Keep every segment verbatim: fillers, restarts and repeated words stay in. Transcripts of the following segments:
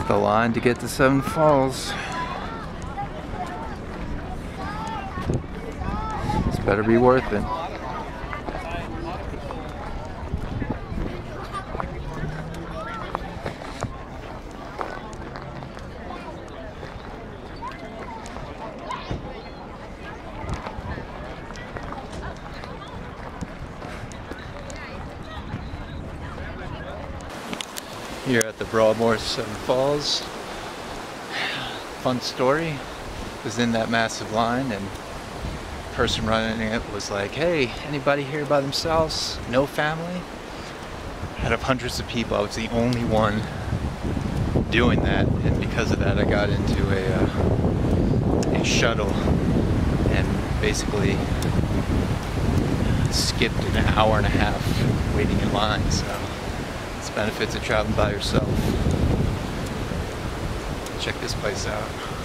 The line to get to Seven Falls. This better be worth it. Here at the Broadmoor Seven Falls. Fun story. Was in that massive line, and the person running it was like, "Hey, anybody here by themselves? No family?" Out of hundreds of people, I was the only one doing that, and because of that, I got into a uh, a shuttle and basically skipped an hour and a half waiting in line. So. Benefits of traveling by yourself. Check this place out.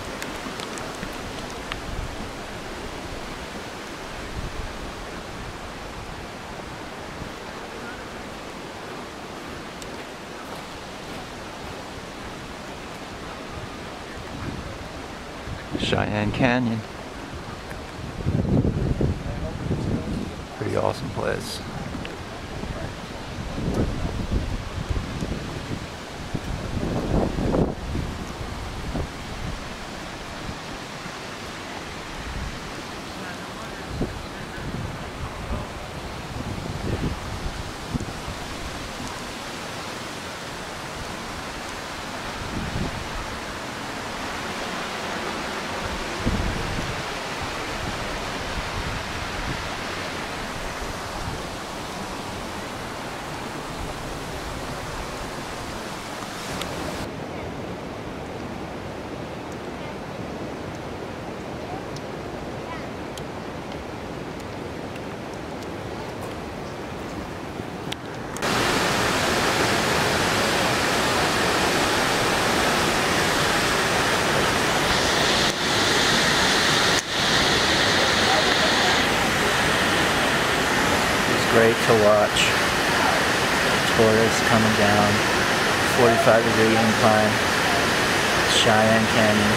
Cheyenne Canyon. Pretty awesome place. Great to watch. Tourists coming down, forty-five degree incline, Cheyenne Canyon.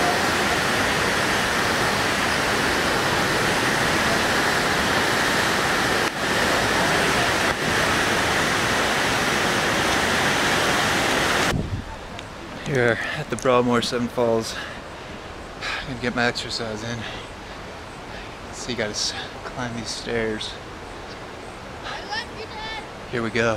Here at the Broadmoor Seven Falls, I'm gonna get my exercise in. So you gotta climb these stairs. Here we go.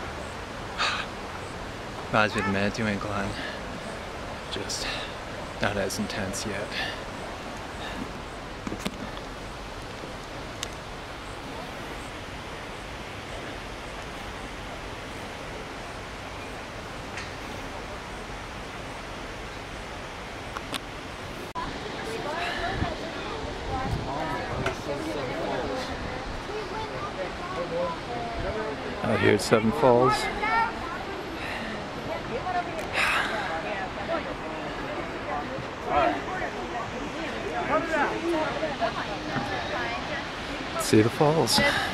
Reminds me of the Manitou incline. Just not as intense yet. Out here at Seven Falls. See the falls.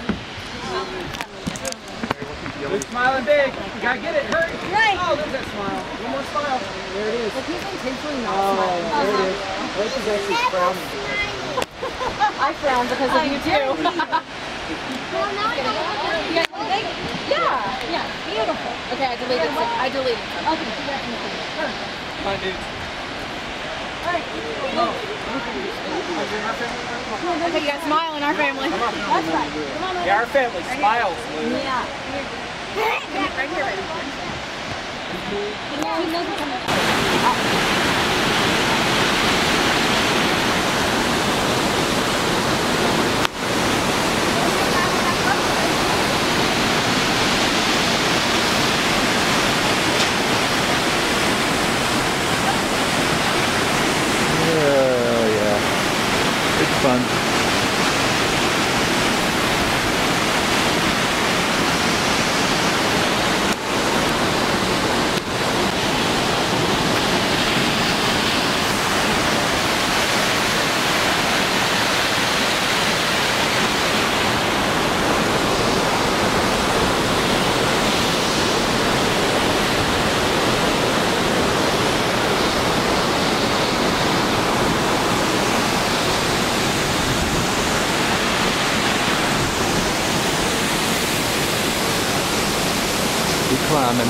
Good, smiling big. You gotta get it. Hurry. Right. Oh, look at that smile. One more smile. There it is. Like he's intentionally not oh, smiling. There it is. Rose is actually frowning. I frown because of you too. Well, now I know what you're doing. Yeah, yeah, beautiful. Okay, I deleted it. I deleted it. Okay, so that's okay. Come on, dude. Alright. Okay, you got a smile in our family. That's right. Come on, yeah, our family smiles. Yeah. Right here, right here. Yeah, he knows what's coming. Fun. Keep climbing.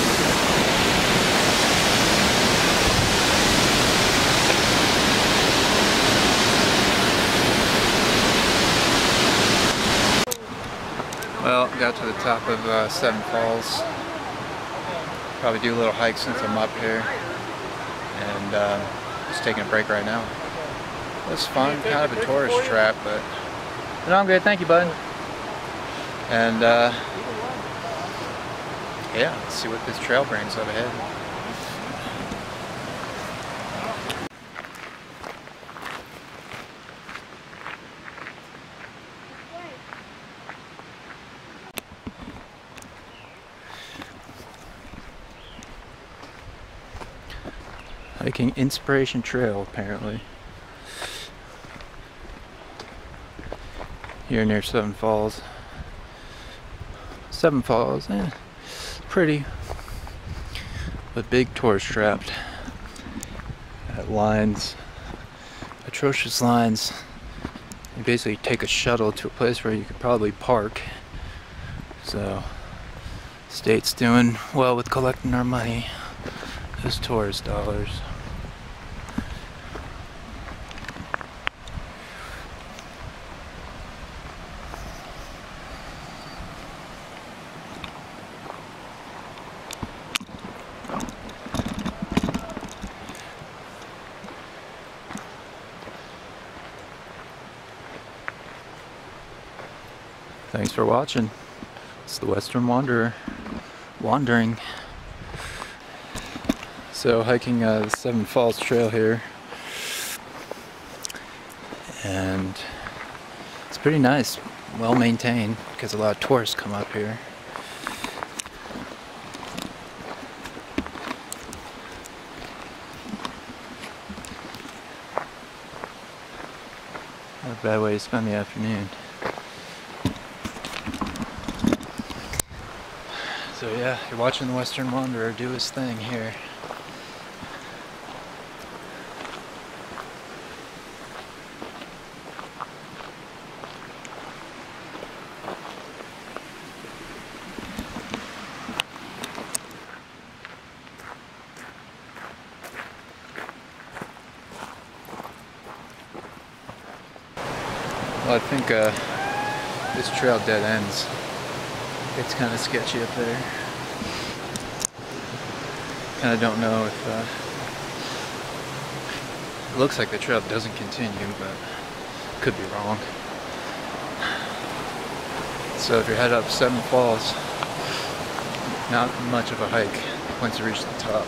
Well, got to the top of uh, Seven Falls. Probably do a little hike since I'm up here. And uh, just taking a break right now. It was fun, kind of a tourist trap, but no, I'm good. Thank you, bud. And uh, yeah, let's see what this trail brings up ahead. Hiking Inspiration Trail, apparently. Here near Seven Falls. Seven Falls, eh, pretty, but big tourist trapped. At lines, atrocious lines. You basically take a shuttle to a place where you could probably park. So, state's doing well with collecting our money, those tourist dollars. Thanks for watching. It's the Western Wanderer wandering. So hiking uh, the Seven Falls Trail here, and it's pretty nice, well maintained, because a lot of tourists come up here. Not a bad way to spend the afternoon. So yeah, you're watching the Western Wanderer do his thing here. Well, I think uh, this trail dead ends. It's kind of sketchy up there. Kind of don't know if uh, it looks like the trail doesn't continue, but could be wrong. So if you're headed up Seven Falls, not much of a hike once you reach the top.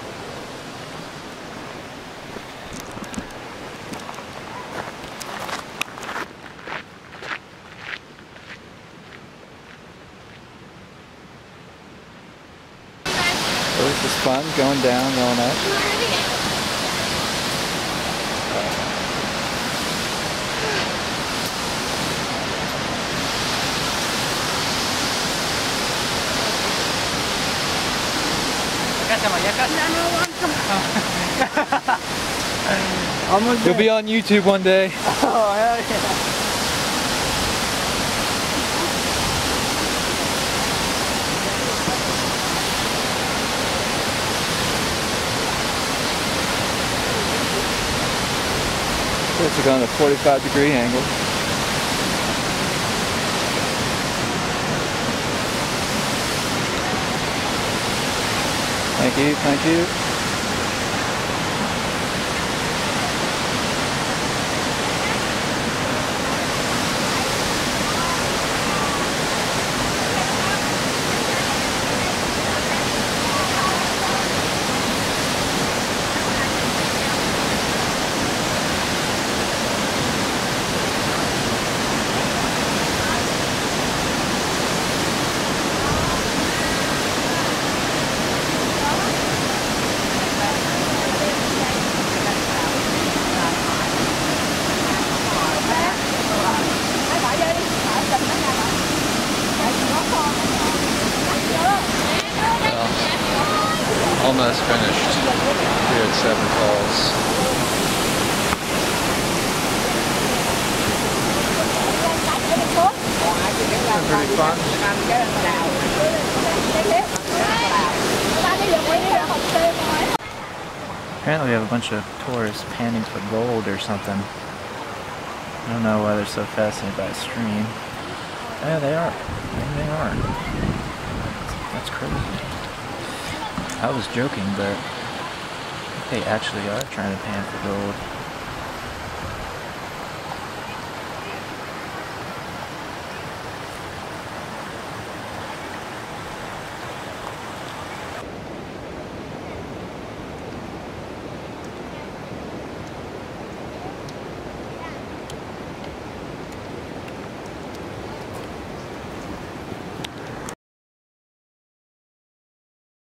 This is fun, going down, going up. You'll be on YouTube one day. Oh, hell yeah. It's going at a forty-five degree angle. Thank you, thank you. Almost finished here at Seven Falls. It's been pretty fun. Apparently we have a bunch of tourists panning for gold or something. I don't know why they're so fascinated by a stream. Yeah, they are. Maybe they aren't. That's crazy. I was joking, but I think they actually are trying to pan for gold.